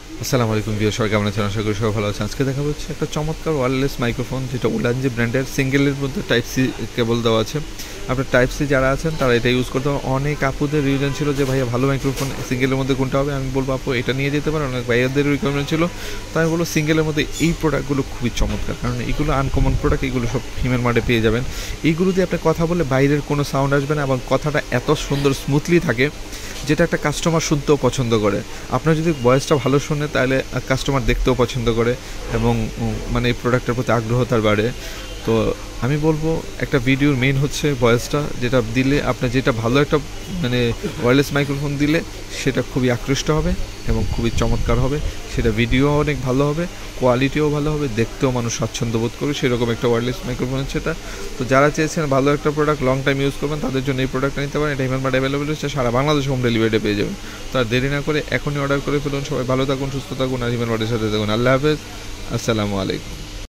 আসসালামু আলাইকুম ভিউয়ার, সবাই কেমন আছেন? আশা করি সবাই ভালো আছেন। আজকে দেখা হচ্ছে একটা চমৎকার ওয়্যারলেস মাইক্রোফোন, যেটা উলানজি ব্র্যান্ডের, সিঙ্গেলের মধ্যে টাইপ সি কেবল দেওয়া আছে। আপনার টাইপ সি যারা আছেন তারা এটা ইউজ করতে পারেন। অনেক আপুদের রিজন ছিল যে ভাইয়া ভালো মাইক্রোফোন সিঙ্গেলের মধ্যে কোনটা হবে, আমি বলবো আপু এটা নিয়ে যেতে পারেন। অনেক ভাইয়াদের রিকোয়ারমেন্ট ছিল, তাই আমি বলবো সিঙ্গেলের মধ্যে এই প্রোডাক্টগুলো খুবই চমৎকার, কারণ এগুলো আনকমন প্রোডাক্ট, এগুলো সব ফিমেল মার্টে পেয়ে যাবেন। এইগুলো দিয়ে আপনি কথা বলে বাইরের কোনো সাউন্ড আসবে না, এবং কথাটা এত সুন্দর স্মুথলি থাকে যেটা একটা কাস্টমার শুনতেও পছন্দ করে। আপনার যদি ভয়েসটা ভালো শুনে তাহলে কাস্টমার দেখতেও পছন্দ করে, এবং মানে এই প্রোডাক্টের প্রতি আগ্রহ তার বাড়ে। তো আমি বলবো একটা ভিডিওর মেইন হচ্ছে ভয়েসটা, যেটা দিলে আপনার যেটা ভালো একটা মানে ওয়্যারলেস মাইক্রোফোন দিলে সেটা খুবই আকৃষ্ট হবে এবং খুবই চমৎকার হবে। সেটা ভিডিও অনেক ভালো হবে, কোয়ালিটিও ভালো হবে, দেখতেও মানুষ স্বাচ্ছন্দ্য বোধ করবে, সেরকম একটা ওয়্যারলেস মাইক্রোফোন হচ্ছে এটা। তো যারা চেয়েছেন ভালো একটা প্রোডাক্ট লং টাইম ইউজ করবেন, তাদের জন্য এই প্রোডাক্টটা নিতে পারেন। এটা হিউম্যান মার্ট অ্যাভেলেবল হচ্ছে, সারা বাংলাদেশ হোম ডেলিভারিতে পেয়ে যাবেন। তো আর দেরি না করে এখনই অর্ডার করে ফেলুন। সবাই ভালো থাকুন, সুস্থ থাকুন, আর হিউম্যান মার্টের সাথে থাকুন। আল্লাহ হাফেজ, আসসালামু আলাইকুম।